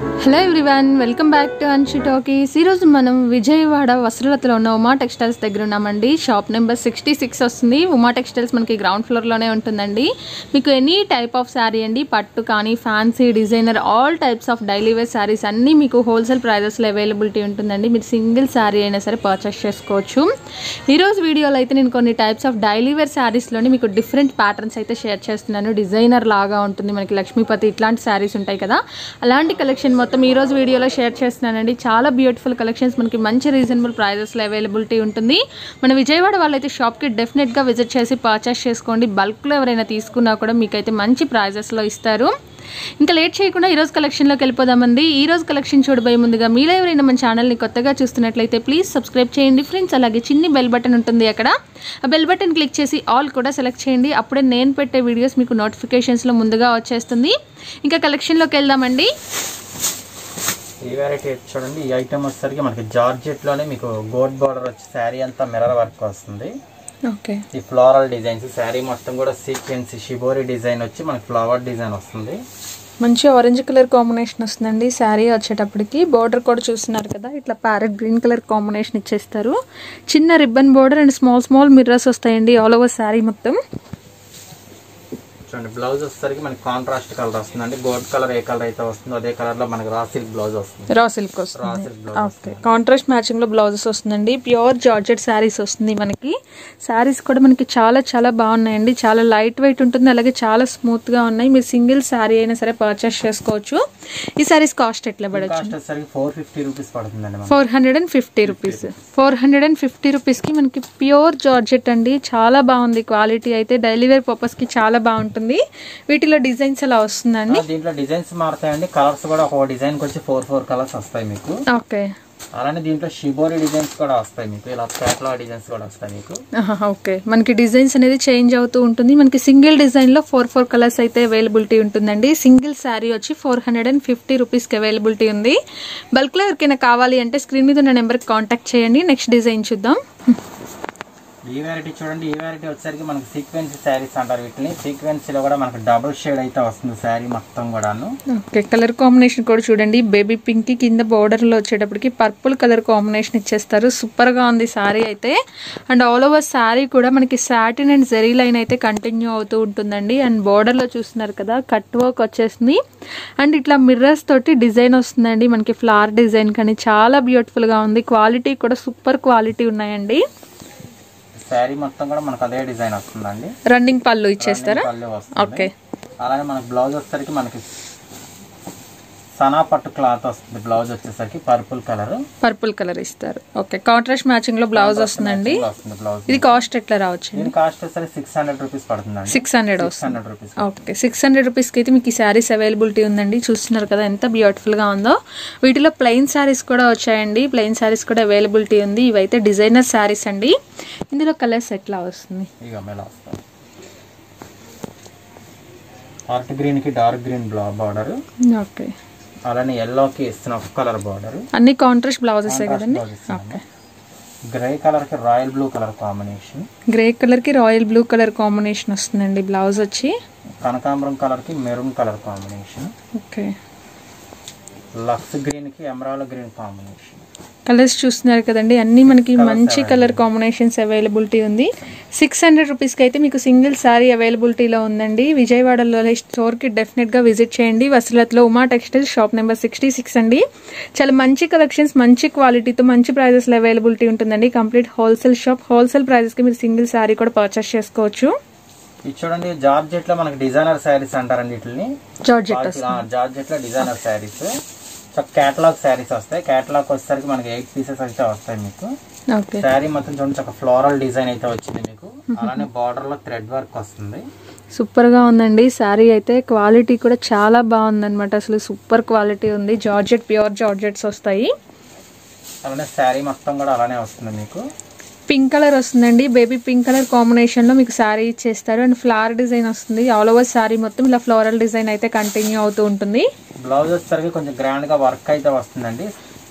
Hello everyone, welcome back to Anshi talkies. ఈరోజు మనం విజయవాడ వస్త్రలతలో ఉన్న ఉమా టెక్స్టైల్స్ దగ్గర ఉన్నామండి. షాప్ నెంబర్ 66 వస్తుంది. ఉమా టెక్స్టైల్స్ మనకి గ్రౌండ్ ఫ్లోర్లోనే ఉంటుందండి. మీకు ఎనీ టైప్ ఆఫ్ శారీ అండి, పట్టు కానీ fancy designer all types of daily wear saris అన్నీ మీకు హోల్సేల్ ప్రైజెస్లో అవైలబిలిటీ ఉంటుందండి. మీరు సింగిల్ శారీ అయినా సరే పర్చేస్ చేసుకోవచ్చు. ఈరోజు వీడియోలో అయితే నేను కొన్ని టైప్స్ ఆఫ్ డైలీ వేర్ శారీస్లోని మీకు డిఫరెంట్ ప్యాటర్న్స్ అయితే షేర్ చేస్తున్నాను. డిజైనర్ లాగా ఉంటుంది, మనకి లక్ష్మీపతి ఇట్లాంటి శారీస్ ఉంటాయి కదా, అలాంటి కలెక్షన్ మొత్తం ఈరోజు వీడియోలో షేర్ చేస్తున్నానండి. చాలా బ్యూటిఫుల్ కలెక్షన్స్, మనకి మంచి రీజనబుల్ ప్రైజెస్లో అవైలబిలిటీ ఉంటుంది. మన విజయవాడ వాళ్ళైతే షాప్కి డెఫినెట్గా విజిట్ చేసి పర్చేస్ చేసుకోండి. బల్క్లో ఎవరైనా తీసుకున్నా కూడా మీకైతే మంచి ప్రైజెస్లో ఇస్తారు. ఇంకా లేట్ చేయకుండా ఈరోజు కలెక్షన్లోకి వెళ్ళిపోదామండి. ఈరోజు కలెక్షన్ చూడబోయే ముందుగా మీలో ఎవరైనా మన ఛానల్ని కొత్తగా చూస్తున్నట్లయితే ప్లీజ్ సబ్స్క్రైబ్ చేయండి ఫ్రెండ్స్. అలాగే చిన్ని బెల్ బటన్ ఉంటుంది, అక్కడ ఆ బెల్ బటన్ క్లిక్ చేసి ఆల్ కూడా సెలెక్ట్ చేయండి. అప్పుడే నేను పెట్టే వీడియోస్ మీకు నోటిఫికేషన్స్లో ముందుగా వచ్చేస్తుంది. ఇంకా కలెక్షన్లోకి వెళ్దామండి. ఈ వెరైటీ చూడండి. ఈ ఐటమ్ వచ్చేసరికి మనకి జార్జెట్లోనే మీకు గోల్డ్ బార్డర్ వచ్చి శారీ అంతా మిర్రర్ వర్క్ వస్తుంది. ఓకే, ఈ ఫ్లోరల్ డిజైన్స్ శారీ మొత్తం కూడా సీక్వెన్స్ షిబోరి డిజైన్ వచ్చి మనకి ఫ్లవర్ డిజైన్ వస్తుంది. మంచి ఆరెంజ్ కలర్ కాంబినేషన్ వస్తుందండి. శారీ వచ్చేటప్పటికి బార్డర్ కూడా చూస్తున్నారు కదా, ఇట్లా ప్యారెట్ గ్రీన్ కలర్ కాంబినేషన్ ఇచ్చేస్తారు. చిన్న ribbon border and small small mirrors వస్తాయండి ఆల్ ఓవర్ శారీ మొత్తం. చూడండి, బ్లౌజ్ వచ్చేసరికి మనకి కాంట్రాస్ట్ కలర్ వస్తుందండి. గోల్డ్ కలర్ ఏ కలర్ అయితే వస్తుందో అదే కలర్ లో మనకి రా సిల్క్ బ్లౌజ్ వస్తుంది. రా సిల్క్ వస్తుంది. ఓకే, కాంట్రాస్ట్ మ్యాచింగ్ లో బ్లౌజెస్ వస్తుందండి. ప్యూర్ జార్జెట్ శారీస్ వస్తుంది మనకి. శారీస్ కూడా మనకి చాలా చాలా బాగున్నాయండి. చాలా లైట్ వెయిట్ ఉంటుంది, అలాగే చాలా స్మూత్ గా ఉన్నాయి. మీరు సింగిల్ శారీ అయినా సరే పర్చేస్ చేసుకోవచ్చు. ఈ శారీస్ కాస్ట్ ఎట్లా పడచ్చు? 450 రూపీస్ పడుతుందండి. 450 రూపీస్. 450 రూపీస్ కి మనకి ప్యూర్ జార్జెట్ అండి. చాలా బాగుంది క్వాలిటీ అయితే. డైలీ వేర్ పర్పస్ కి చాలా బాగుంటుంది. వీటిలో డిజైన్స్ ఎలా వస్తుందండి? దీంట్లో డిజైన్స్ మారుతాయండి. కలర్స్ కూడా ఒక డిజైన్ కి వచ్చి 4 కలర్స్ వస్తాయి మీకు. ఓకే, అలానే దీంట్లో షిబోరి డిజైన్స్ కూడా వస్తాయి మీకు. ఇలా కేటలాగ్ డిజైన్స్ కూడా వస్తాయి మీకు. ఓకే, మనకి డిజైన్స్ అనేది చేంజ్ అవుతూ ఉంటుంది. మనకి సింగిల్ డిజైన్ లో 4 కలర్స్ అయితే అవైలబిలిటీ ఉంటుందండి. సింగిల్ శారీ వచ్చి 450 రూపీస్ కి అవైలబిలిటీ ఉంది. బల్క్ లో ఎవరికైనా కావాలి అంటే స్క్రీన్ మీద ఉన్న నెంబర్ కి కాంటాక్ట్ చేయండి. నెక్స్ట్ డిజైన్ చూద్దాం. ఈ వెరైటీ చూడండి. ఈ వెరైటీ వచ్చేసరికి మనకి సీక్వెన్స్ శారీస్ అంటారు వీటిని. సీక్వెన్స్ లో కూడా మనకి డబుల్ షేడ్ అయితే వస్తుంది శారీ మొత్తం కూడాను. ఓకే, కలర్ కాంబినేషన్ కూడా చూడండి. బేబీ పింక్ కి కింద బోర్డర్ లో వచ్చేటప్పటికి పర్పుల్ కలర్ కాంబినేషన్ ఇచ్చేస్తారు. సూపర్ గా ఉంది శారీ అయితే. అండ్ ఆల్ ఓవర్ శారీ కూడా మనకి సాటిన్ అండ్ జెరీ లైన్ అయితే కంటిన్యూ అవుతూ ఉంటుందండి. అండ్ బోర్డర్ లో చూస్తున్నారు కదా, కట్ వర్క్ వచ్చేసింది. అండ్ ఇట్లా మిర్రర్స్ తోటి డిజైన్ వస్తుందండి మనకి, ఫ్లవర్ డిజైన్ కానీ చాలా బ్యూటిఫుల్ గా ఉంది. క్వాలిటీ కూడా సూపర్ క్వాలిటీ ఉన్నాయండి. శారీ మొత్తం కూడా మనకు అదే డిజైన్ వస్తుందండి. రన్నింగ్ పళ్ళు ఇచ్చేస్తారా? ఓకే, అలాగే మనకి బ్లౌజ్ వచ్చేసరికి మనకి సనా పట్టు క్లాత్ వస్తుంది. బ్లౌజ్ వచ్చేసరికి పర్పుల్ కలర్ ఇస్తారు. ఓకే, కాంట్రాస్ట్ మ్యాచింగ్ లో బ్లౌజ్ వస్తుందండి. ఇది కాస్ట్ ఎట్లా రావచ్చు? కాస్ట్ వచ్చేసరికి 600 రూపీస్ పడుతుంది. 600 రూపీస్. ఓకే, 600 రూపీస్ కి అయితే మీకు ఈ శారీస్ అవైలబిలిటీ ఉందండి. చూస్తున్నారు కదా ఎంత బ్యూటిఫుల్ గా ఉందో. వీటిలో ప్లెయిన్ శారీస్ కూడా వచ్చాయండి. ప్లెయిన్ శారీస్ కూడా అవైలబిలిటీ ఉంది. ఇవైతే డిజైనర్ శారీస్ అండి. ఇందులో కలర్స్ ఎట్లా వస్తుంది? హార్ట్ గ్రీన్ కి డార్క్ గ్రీన్ బార్డర్. ఓకే, అలానే ఎల్లో కి స్నఫ్ కలర్ బార్డర్. అన్ని కాంట్రాస్ట్ బ్లౌజెస్ కదండి. ఓకే, గ్రే కలర్ కి royal blue colour combination. Grey colour కి రాయల్ బ్లూ కలర్ కాంబినేషన్ వస్తుందండి. బ్లౌజ్ వచ్చి కనకాంబరం కలర్ కి maroon colour combination. Okay, lux green కి ఎమరాల్డ్ గ్రీన్ కాంబినేషన్. కలర్స్ చూస్తున్నారు కదండి, అన్ని మనకి మంచి కలర్ కాంబినేషన్స్ అవైలబిలిటీ ఉంది. 600 రూపీస్కి అయితే మీకు సింగిల్ శారీ అవైలబిలిటీలో ఉందండి. విజయవాడలో స్టోర్కి డెఫినెట్గా విజిట్ చేయండి. వసలత్లో ఉమా టెక్స్టైల్స్ షాప్ నెంబర్ 66 అండి. చాలా మంచి కలెక్షన్స్, మంచి క్వాలిటీతో మంచి ప్రైజెస్లో అవైలబిలిటీ ఉంటుందండి. Complete wholesale shop. హోల్సేల్ ప్రైజెస్కి మీరు సింగిల్ శారీ కూడా పర్చేస్ చేసుకోవచ్చు. ఇది చూడండి, జార్జెట్ లో మనకి డిజైనర్ శారీస్ అంటారండి. వీటిని జార్జెట్ లో డిజైనర్ శారీస్. కేటలాగ్ శారీస్ వస్తాయి. కేటలాగ్ వచ్చేసరికి మనకి 8 పీసెస్ అయితే వస్తాయి మీకు. శారీ మొత్తం చూడండి, ఒక ఫ్లోరల్ డిజైన్ అయితే వచ్చింది మీకు. అలానే బార్డర్ లో థ్రెడ్ వర్క్ వస్తుంది. సూపర్ గా ఉందండి శారీ అయితే. క్వాలిటీ కూడా చాలా బాగుంది అనమాట. అసలు సూపర్ క్వాలిటీ ఉంది. జార్జెట్, ప్యూర్ జార్జెట్స్ వస్తాయి. అలానే శారీ మొత్తం కూడా అలానే వస్తుంది మీకు. పింక్ కలర్ వస్తుందండి. బేబీ పింక్ కలర్ కాంబినేషన్ లో మీకు శారీ ఇచ్చేస్తారు. అండ్ ఫ్లవర్ డిజైన్ వస్తుంది. ఆల్ ఓవర్ శారీ మొత్తం ఇలా ఫ్లోరల్ డిజైన్ అయితే కంటిన్యూ అవుతూ ఉంటుంది. బ్లౌజ్ వచ్చేసరికి కొంచెం గ్రాండ్ గా వర్క్ అయితే వస్తుందండి.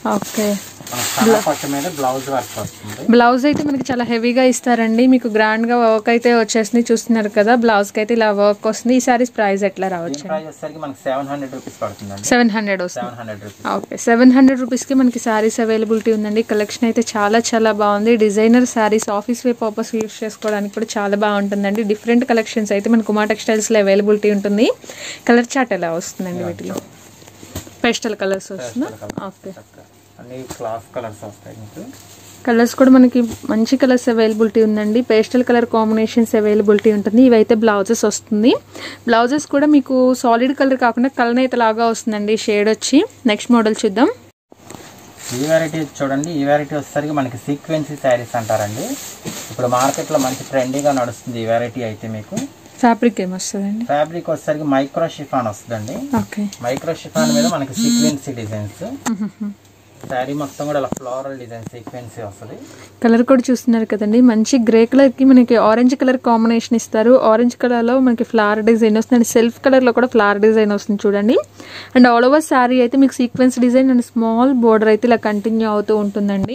ఓకే. పట్టు మీద బ్లౌజ్ వర్క్ వస్తుంది. బ్లౌజ్ అయితే మనకి చాలా హెవీగా ఇస్తారండి, మీకు గ్రాండ్ గా వర్క్ అయితే వచ్చేసింది చూస్తున్నారు కదా. బ్లౌజ్ కి అయితే ఇలా వర్క్ వస్తుంది. ఈ సారీస్ ప్రైస్ ఎట్లా రావచ్చు? ప్రైస్ వచ్చేసరికి మనకి 700 రూపీస్ పడుతుందండి. 700 వస్తుంది. 700 రూపీస్. ఓకే, 700 రూపీస్ కి మనకి సారీస్ అవైలబిలిటీ ఉందండి. కలెక్షన్ అయితే చాలా చాలా బాగుంది. Designer saris office wear purpose use చేసుకోవడానికి కూడా చాలా బాగుంటుందండి. డిఫరెంట్ కలెక్షన్స్ అయితే మనకు ఉమా టెక్స్టైల్స్ లో అవైలబిలిటీ ఉంటుంది. కలర్ చార్ట్ ఎలా వస్తుందండి వీటిలో? పేస్టల్ కలర్స్ వస్తుందా? ఓకే, అన్ని క్లాస్ కలర్స్ వస్తాయి మీకు. కలర్స్ కూడా మనకి మంచి కలర్స్ అవైలబిలిటీ ఉందండి. పేస్టల్ కలర్ కాంబినేషన్స్ అవైలబిలిటీ ఉంటుంది. ఇవైతే బ్లౌజెస్ వస్తుంది. బ్లౌజెస్ కూడా మీకు సాలిడ్ కలర్ కాకుండా కలనేత లాగా వస్తుందండి షేడ్ వచ్చి. నెక్స్ట్ మోడల్ చూద్దాం. ఈ వెరైటీ చూడండి. ఈ వెరైటీ వచ్చేసరికి మనకి సీక్వెన్సీ శారీస్ అంటారండి. ఇప్పుడు మార్కెట్లో మంచి ట్రెండీగా నడుస్తుంది ఈ వెరైటీ అయితే. మీకు ఫ్యాబ్రిక్ ఏమొస్తుందండి? ఫ్యాబ్రిక్ వచ్చేసరికి మైక్రో షిఫాన్ వస్తుందండి. ఓకే, మైక్రో షిఫాన్ మీద మనకి సీక్వెన్సీ డిజైన్స్. శారీ మొత్తం కూడా ఫ్లోరల్ డిజైన్ సీక్వెన్సీ వస్తుంది. కలర్ కూడా చూస్తున్నారు కదండి, మంచి గ్రే కలర్ కి మనకి ఆరెంజ్ కలర్ కాంబినేషన్ ఇస్తారు. ఆరెంజ్ కలర్ లో మనకి ఫ్లవర్ డిజైన్ వస్తుంది. సెల్ఫ్ కలర్ లో కూడా ఫ్లవర్ డిజైన్ వస్తుంది చూడండి. అండ్ ఆల్ ఓవర్ శారీ అయితే మీకు sequence design and small border అయితే ఇలా కంటిన్యూ అవుతూ ఉంటుందండి.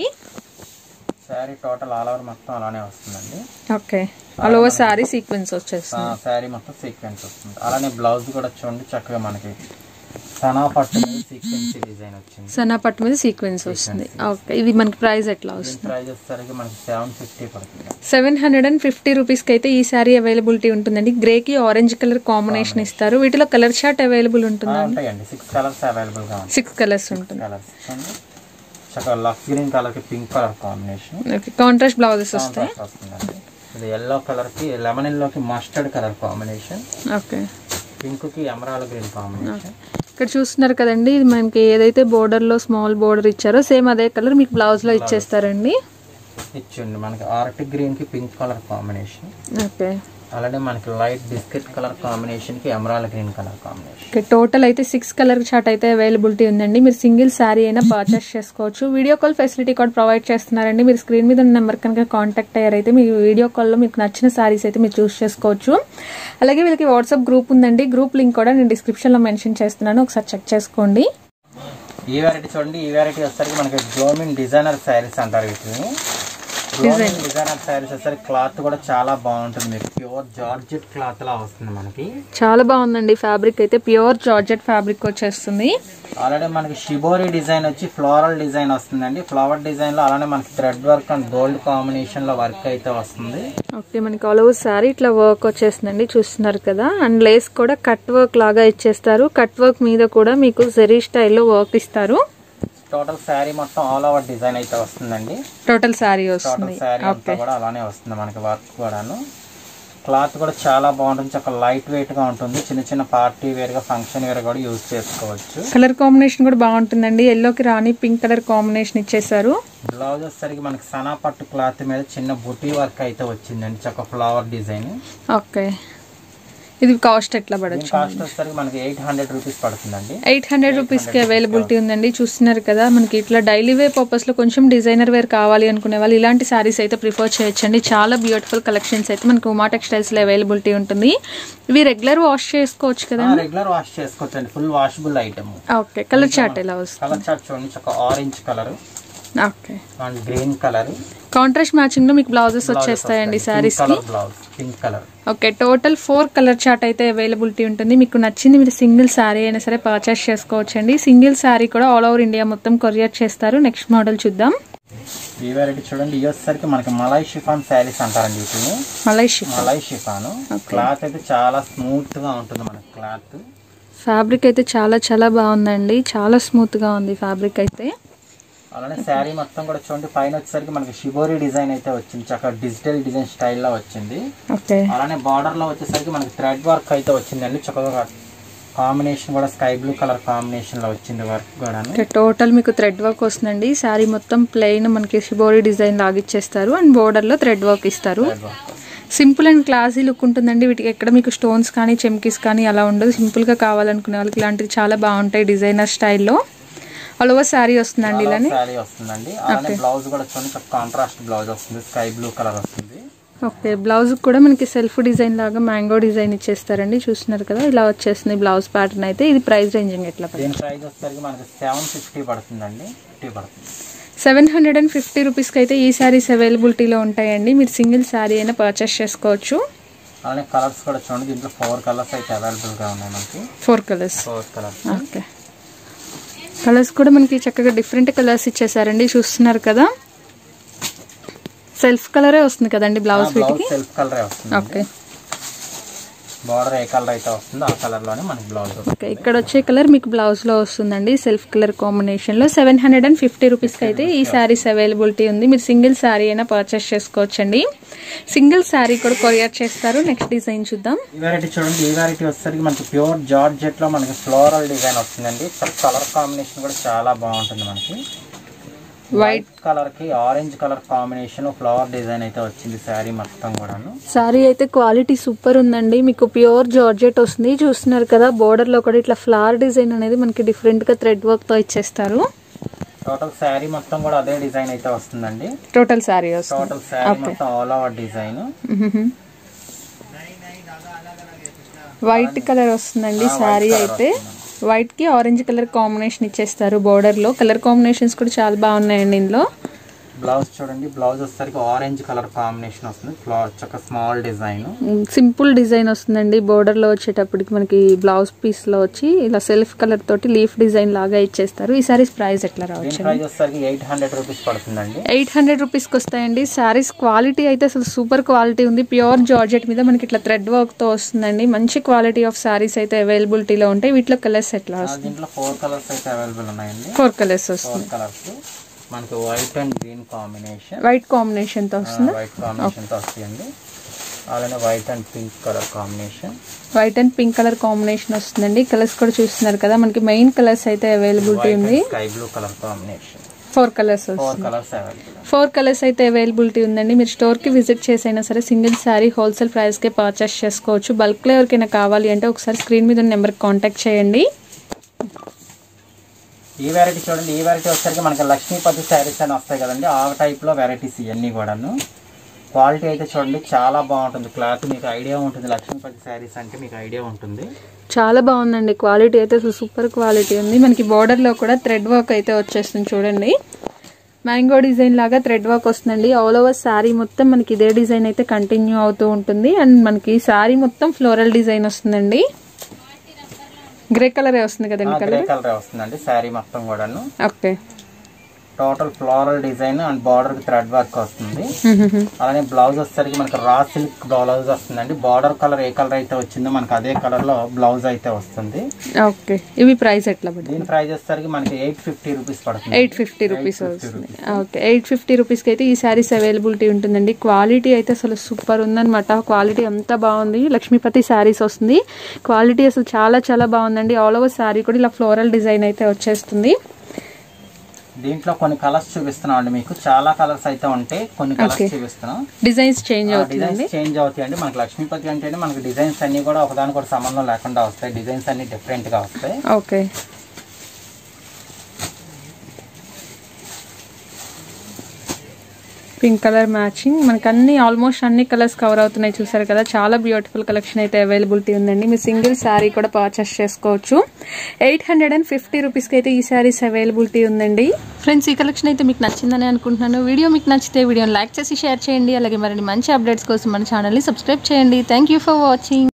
శారీ టోటల్ ఆల్ ఓవర్ మొత్తం అలానే వస్తుందండి. Okay, all over sari sequence వచ్చేస్తుంది. శారీ మొత్తం సీక్వెన్స్ వస్తుంది. అలానే బ్లౌజ్ కూడా చూడండి చక్కగా మనకి సనా పట్టు మీద సీక్వెన్సీ డిజైన్ వచ్చింది. సనా పట్టు మీద సీక్వెన్స్ వస్తుంది. ఓకే, ఇది మనకి ప్రైస్ ఎట్లా వస్తుంది? ప్రైస్ వచ్చేసరికి మనకి 750 పడుతుంది. 750 రూపీస్ కి అయితే ఈ సారీ అవైలబిలిటీ ఉంటుందండి. గ్రే కి ఆరెంజ్ కలర్ కాంబినేషన్ ఇస్తారు. వీటిలో కలర్ చార్ట్ అవైలబుల్ ఉంటుంది. ఉంటాయండి 6 కలర్స్ అవైలబుల్ గా ఉంటాయి. 6 కలర్స్ ఉంటుంది. కలర్స్ చక్కగా లక్స్ గ్రీన్ కలర్ కి pink colour combination. Okay, contrast blouses వస్తాయి. వస్తుందండి. ఇది ఎల్లో కలర్ కి లెమన్ ఎల్లో కి mustard colour combination. Okay, pink కి ఎమరాల్డ్ గ్రీన్ కాంబినేషన్. ఇక్కడ చూస్తున్నారు కదండి, ఇది మనకి ఏదైతే బోర్డర్ లో స్మాల్ బోర్డర్ ఇచ్చారో సేమ్ అదే కలర్ మీకు బ్లౌజ్ లో ఇచ్చేస్తారండి. ఇచ్చిండి మనకి ఆర్టిక్ గ్రీన్ కి పింక్ కలర్ కాంబినేషన్. ఓకే, అలానే మనకి లైట్ బిస్కెట్ కలర్ కాంబినేషన్ కి emerald green colour combination. Okay, total అయితే 6 కలర్ చార్ట్ అయితే అవైలబిలిటీ ఉందండి. మీరు సింగిల్ శారీ అయినా పర్చేస్ చేసుకోవచ్చు. వీడియో కాల్ ఫెసిలిటీ కూడా ప్రొవైడ్ చేస్తున్నారండి. మీరు స్క్రీన్ మీద ఉన్న నెంబర్ కనుక కాంటాక్ట్ అయ్యారైతే మీ వీడియో కాల్లో మీకు నచ్చిన శారీస్ అయితే మీరు చూస్ చేసుకోవచ్చు. అలాగే వీళ్ళకి వాట్సాప్ గ్రూప్ ఉందండి. గ్రూప్ లింక్ కూడా నేను డిస్క్రిప్షన్ లో మెన్షన్ చేస్తున్నాను, ఒకసారి చెక్ చేసుకోండి. ఈ వెరైటీ చూడండి. ఈ వెరైటీ వచ్చేసరికి మనకి బ్లోమింగ్ డిజైనర్ శారీస్ అంటారు వీటిని. డిజైనర్ శారీస్ వచ్చేసరికి క్లాత్ కూడా చాలా బాగుంటుంది. మీకు ప్యూర్ జార్జెట్ క్లాత్ లా వస్తుంది. మనకి చాలా బాగుందండి. ఫ్యాబ్రిక్ అయితే ప్యూర్ జార్జెట్ ఫ్యాబ్రిక్ వచ్చేస్తుంది. ఆల్రెడీ మనకి షిబోరి డిజైన్ వచ్చి ఫ్లోరల్ డిజైన్ వస్తుందండి. ఫ్లవర్ డిజైన్ లో అలానే మనకి thread work and gold combination లో వర్క్ అయితే వస్తుంది. ఓకే, మనకి ఆల్ ఓవర్ శారీ ఇట్లా వర్క్ వచ్చేస్తుందండి చూస్తున్నారు కదా. అండ్ లేస్ కూడా కట్ వర్క్ లాగా ఇచ్చేస్తారు. కట్ వర్క్ మీద కూడా మీకు జెరీ స్టైల్లో వర్క్ ఇస్తారు. టోటల్ శారీ మొత్తం ఆల్ ఓవర్ డిజైన్ అయితే వస్తుందండి. టోటల్ శారీ వస్తుంది. శారీ అంతా కూడా అలానే వస్తుంది. మనకి వర్క్ కూడాను క్లాత్ కూడా చాలా బాగుంటుంది. చాలా లైట్ వెయిట్ గా ఉంటుంది. చిన్న చిన్న పార్టీ వేర్ గా ఫంక్షన్ వేర్ కూడా యూజ్ చేసుకోవచ్చు. కలర్ కాంబినేషన్ కూడా బాగుంటుందండి. ఎల్లోకి రాని పింక్ కలర్ కాంబినేషన్ ఇచ్చేసారు. బ్లౌజ్ వచ్చేసరికి మనకి సనా పట్టు క్లాత్ మీద చిన్న బుటీ వర్క్ అయితే వచ్చిందండి. చక్క ఫ్లవర్ డిజైన్. ఓకే, ఇది కాస్ట్ ఎట్లా పడచ్చు? కాస్ట్ వచ్చేసరికి మనకి 800 రూపీస్ పడుతుందండి. 800 రూపీస్ కి అవైలబిలిటీ ఉందండి. చూస్తున్నారు కదా, మనకి ఇట్లా డైలీ వేర్ పర్పస్ లో కొంచెం డిజైనర్ వేర్ కావాలి అనుకునే వాళ్ళు ఇలాంటి సారీస్ అయితే ప్రిఫర్ చేయొచ్చండి. చాలా బ్యూటిఫుల్ కలెక్షన్స్ అయితే మనకి ఉమా టెక్స్టైల్స్ లో అవైలబిలిటీ ఉంటుంది. ఇవి రెగ్యులర్ వాష్ చేసుకోవచ్చు కదా? రెగ్యులర్ వాష్ చేసుకోవచ్చు అండి. Full washable item. Okay, colour chart ఎలా వస్తుంది? కలర్ చార్ట్ చూడండి. చక్క orange colour okay and green colour contrast matching లో మీకు బ్లౌజెస్ వచ్చేస్తాయండి సారీస్ కి. Pink colour. Okay, total 4 colour chart అయితే అవైలబిలిటీ ఉంటుంది. మీకు నచ్చింది మీరు సింగిల్ శారీ అయినా సరే పర్చేస్ చేసుకోవచ్చండి. సింగిల్ శారీ కూడా ఆల్ ఓవర్ ఇండియా మొత్తం కొరియర్ చేస్తారు. నెక్స్ట్ మోడల్ చూద్దాం. ఈ వెరైటీ చూడండి. ఈ వచ్చేసరికి మనకి మలై షిఫాన్ శారీస్ అంటారండి వీటిని. మలై షిఫాన్ క్లాత్ అయితే చాలా స్మూత్ గా ఉంటుంది. మనకి క్లాత్ ఫ్యాబ్రిక్ అయితే చాలా చాలా బాగుందండి. చాలా స్మూత్ గా ఉంది ఫ్యాబ్రిక్ అయితే. అలానే శారీ మొత్తం కూడా చూడండి. పైన వచ్చేసరికి మనకి షిబోరి డిజైన్ అయితే వచ్చింది. చక్కగా డిజిటల్ డిజైన్ స్టైల్ లో వచ్చింది. అలానే బార్డర్ లో వచ్చేసరికి మనకి థ్రెడ్ వర్క్ అయితే వచ్చిందండి. చక్కగా కాంబినేషన్ కూడా స్కై బ్లూ కలర్ కాంబినేషన్ లో వచ్చింది వర్క్ కూడా. టోటల్ మీకు థ్రెడ్ వర్క్ వస్తుందండి. శారీ మొత్తం ప్లెయిన్ మనకి షిబోరి డిజైన్ లాగిచ్చేస్తారు. అండ్ బోర్డర్ లో థ్రెడ్ వర్క్ ఇస్తారు. సింపుల్ అండ్ క్లాసీ లుక్ ఉంటుందండి. వీటికి ఎక్కడ మీకు స్టోన్స్ కానీ చెమ్కీస్ కానీ అలా ఉండదు. సింపుల్ గా కావాలనుకునే వాళ్ళకి ఇలాంటివి చాలా బాగుంటాయి డిజైనర్ స్టైల్లో. ఆల్ ఓవర్ శారీ వస్తుందండి. ఇలానే శారీ వస్తుందండి. అలానే బ్లౌజ్ కూడా చూడండి. కాంట్రాస్ట్ బ్లౌజ్ వస్తుంది. స్కై బ్లూ కలర్ వస్తుంది. ఓకే, బ్లౌజ్ కూడా మనకి సెల్ఫ్ డిజైన్ లాగా మ్యాంగో డిజైన్ ఇచ్చేస్తారండి. చూస్తున్నారు కదా, ఇలా వచ్చేస్తుంది బ్లౌజ్ ప్యాటర్న్ అయితే. ఇది ప్రైస్ రేంజింగ్ ఎట్లా దీని ప్రైస్ వచ్చేసరికి మనకి 750 పడుతుందండి. 50 పడుతుంది. 750 రూపీస్కి అయితే ఈ శారీస్ అవైలబిలిటీలో ఉంటాయండి. మీరు సింగిల్ శారీ అయినా పర్చేస్ చేసుకోవచ్చు. అలానే కలర్స్ కూడా చూడండి, దీంట్లో 4 కలర్స్ అయితే అవైలబుల్గా ఉన్నాయి మనకి. 4 కలర్స్. ఓకే, కలర్స్ కూడా మనకి చక్కగా డిఫరెంట్ కలర్స్ ఇచ్చేసారండి. చూస్తున్నారు కదా, సెల్ఫ్ కలరే వస్తుంది కదండి బ్లౌజ్ వీటికి. సెల్ఫ్ కలరే వస్తుంది. ఓకే, బార్డర్ ఏ కలర్ అయితే వస్తుందో ఆ కలర్ లోనే మనకి బ్లౌజ్ వస్తుంది. ఓకే, ఇక్కడ వచ్చే కలర్ మీకు బ్లౌజ్ లో వస్తుందండి, సెల్ఫ్ కలర్ కాంబినేషన్ లో. 750 రూపీస్కి అయితే ఈ శారీస్ అవైలబిలిటీ ఉంది. మీరు సింగిల్ శారీ అయినా పర్చేస్ చేసుకోవచ్చండి. సింగిల్ శారీ కూడా కొరియర్ చేస్తారు. నెక్స్ట్ డిజైన్ చూద్దాం. ఈ వెరైటీ చూడండి, ఈ వెరైటీ వచ్చేసరికి మనకి ప్యూర్ జార్జెట్ లో మనకి ఫ్లోరల్ డిజైన్ వస్తుందండి. కలర్ కాంబినేషన్ కూడా చాలా బాగుంటుంది. మనకి వైట్ కలర్ కి orange colour combination flower design అయితే వచ్చింది శారీ మొత్తం కూడాను. శారీ అయితే క్వాలిటీ సూపర్ ఉందండి. మీకు ప్యూర్ జార్జెట్ వస్తుంది. చూస్తున్నారు కదా, బోర్డర్ లో కూడా ఇట్లా ఫ్లవర్ డిజైన్ అనేది మనకి డిఫరెంట్ గా థ్రెడ్ వర్క్ తో ఇచ్చేస్తారు. టోటల్ శారీ మొత్తం కూడా అదే డిజైన్ అయితే వస్తుందండి. టోటల్ శారీ మొత్తం all over design. White colour వస్తుందండి శారీ అయితే. వైట్ కి ఆరెంజ్ కలర్ కాంబినేషన్ ఇచ్చేస్తారు బోర్డర్ లో. కలర్ కాంబినేషన్స్ కూడా చాలా బాగున్నాయండి ఇందులో. బ్లౌజ్ చూడండి, బ్లౌజ్ వచ్చేసరికి ఆరెంజ్ కలర్ కాంబినేషన్ వస్తుంది. చక్క స్మాల్ డిజైన్, సింపుల్ డిజైన్ వస్తుందండి. బోర్డర్ లో వచ్చేటప్పటికి మనకి బ్లౌజ్ పీస్ లో వచ్చి ఇలా సెల్ఫ్ కలర్ తోటి లీఫ్ డిజైన్ లాగా ఇచ్చేస్తారు. ఈ సారీస్ ప్రైస్ ఎట్లా రావచ్చు? ప్రైస్ వచ్చేసరికి 800 రూపీస్ పడుతుందండి. 800 రూపీస్కి వస్తాయండి. శారీస్ క్వాలిటీ అయితే అసలు సూపర్ క్వాలిటీ ఉంది. ప్యూర్ జార్జెట్ మీద మనకి ఇట్లా థ్రెడ్ వర్క్ తో వస్తుందండి. మంచి క్వాలిటీ ఆఫ్ శారీస్ అయితే అవైలబిలిటీలో ఉంటాయి. వీటిలో కలర్స్ ఎట్లా వస్తాయి? దీంట్లో 4 కలర్స్ అయితే అవైలబుల్ ఉన్నాయండి. 4 కలర్స్ వస్తుంది. 4 కలర్స్ మనకి white and green combination. White combination తో వస్తుంది. వైట్ కాంబినేషన్ తో వస్తుందండి. అలానే white and pink colour combination. White and pink colour combination వస్తుందండి. కలర్స్ కూడా చూస్తున్నారు కదా, మనకి మెయిన్ కలర్స్ అయితే అవైలబిలిటీ ఉంది. Sky blue colour combination. 4 colours 4 colours available. 4 colours అయితే అవైలబిలిటీ ఉందండి. మీరు స్టోర్ కి విజిట్ చేసైనా సరే సింగిల్ శారీ హోల్సేల్ ప్రైస్ కి పర్చేస్ చేసుకోవచ్చు. బల్క్ లో ఎవరికైనా కావాలి అంటే ఒకసారి స్క్రీన్ మీద ఉన్న నెంబర్ కాంటాక్ట్ చేయండి. ఈ వెరైటీ చూడండి, ఈ వెరైటీ వచ్చేసరికి మనకి లక్ష్మీపతి శారీస్ అని వస్తాయి కదండి, ఆ టైప్ లో వెరైటీస్ ఇవన్నీ కూడాను. క్వాలిటీ అయితే చూడండి చాలా బాగుంటుంది. క్లాత్ మీకు ఐడియా ఉంటుంది. లక్ష్మీపతి శారీస్ అంటే మీకు ఐడియా ఉంటుంది. చాలా బాగుందండి. క్వాలిటీ అయితే సూపర్ క్వాలిటీ ఉంది. మనకి బోర్డర్ లో కూడా థ్రెడ్ వర్క్ అయితే వచ్చేస్తుంది. చూడండి, మ్యాంగో డిజైన్ లాగా థ్రెడ్ వర్క్ వస్తుందండి. ఆల్ ఓవర్ శారీ మొత్తం మనకి ఇదే డిజైన్ అయితే కంటిన్యూ అవుతూ ఉంటుంది. అండ్ మనకి శారీ మొత్తం ఫ్లోరల్ డిజైన్ వస్తుందండి. గ్రే కలర్ వస్తుంది కదండి. గ్రే కలర్ వస్తుందండి శారీ మొత్తం కూడాను. Okay, total floral design and border కి థ్రెడ్ వర్క్ వస్తుంది. అలానే బ్లౌజ్ వచ్చేసరికి మనకి రా సిల్క్ బ్లౌజ్ వస్తుందండి. బార్డర్ కలర్ ఏ కలర్ అయితే వచ్చిందో మనకి అదే కలర్ లో బ్లౌజ్ అయితే వస్తుంది. ఓకే, ఇవి ప్రైస్ ఎట్లా పడుతుంది? దీని ప్రైస్ వచ్చేసరికి మనకి 850 రూపీస్ పడుతుంది. 850 రూపీస్ వస్తుంది. ఓకే, 850 రూపీస్కి అయితే ఈ శారీస్ అవైలబిలిటీ ఉంటుందండి. క్వాలిటీ అయితే అసలు సూపర్ ఉందన్నమాట. క్వాలిటీ అంతా బాగుంది. లక్ష్మీపతి శారీస్ వస్తుంది. క్వాలిటీ అసలు చాలా చాలా బాగుందండి. ఆల్ ఓవర్ శారీ కూడా ఇలా ఫ్లోరల్ డిజైన్ అయితే వచ్చేస్తుంది. దీంట్లో కొన్ని కలర్స్ చూపిస్తున్నాం అండి. మీకు చాలా కలర్స్ అయితే ఉంటాయి. కొన్ని కలర్స్ చూపిస్తున్నాం. డిజైన్స్ చేంజ్ అవుతాయండి. మనకి లక్ష్మీపతి అంటే మనకి డిజైన్స్ అన్ని కూడా ఒకదానికి కూడా సంబంధం లేకుండా వస్తాయి. డిజైన్స్ అన్ని డిఫరెంట్ గా వస్తాయి. ఓకే, పింక్ కలర్ మ్యాచింగ్ మనకి అన్ని ఆల్మోస్ట్ అన్ని కలర్స్ కవర్ అవుతున్నాయి. చూసారు కదా, చాలా బ్యూటిఫుల్ కలెక్షన్ అయితే అవైలబిలిటీ ఉందండి. మీరు సింగిల్ శారీ కూడా పర్చేస్ చేసుకోవచ్చు. 850 రూపీస్కి అయితే ఈ శారీస్ అవైలబిలిటీ ఉందండి. ఫ్రెండ్స్, ఈ కలెక్షన్ అయితే మీకు నచ్చిందని అనుకుంటున్నాను. వీడియో మీకు నచ్చితే వీడియోని లైక్ చేసి షేర్ చేయండి. అలాగే మరిన్ని మంచి అప్డేట్స్ కోసం మన ఛానల్ని సబ్స్క్రైబ్ చేయండి. Thank you for watching.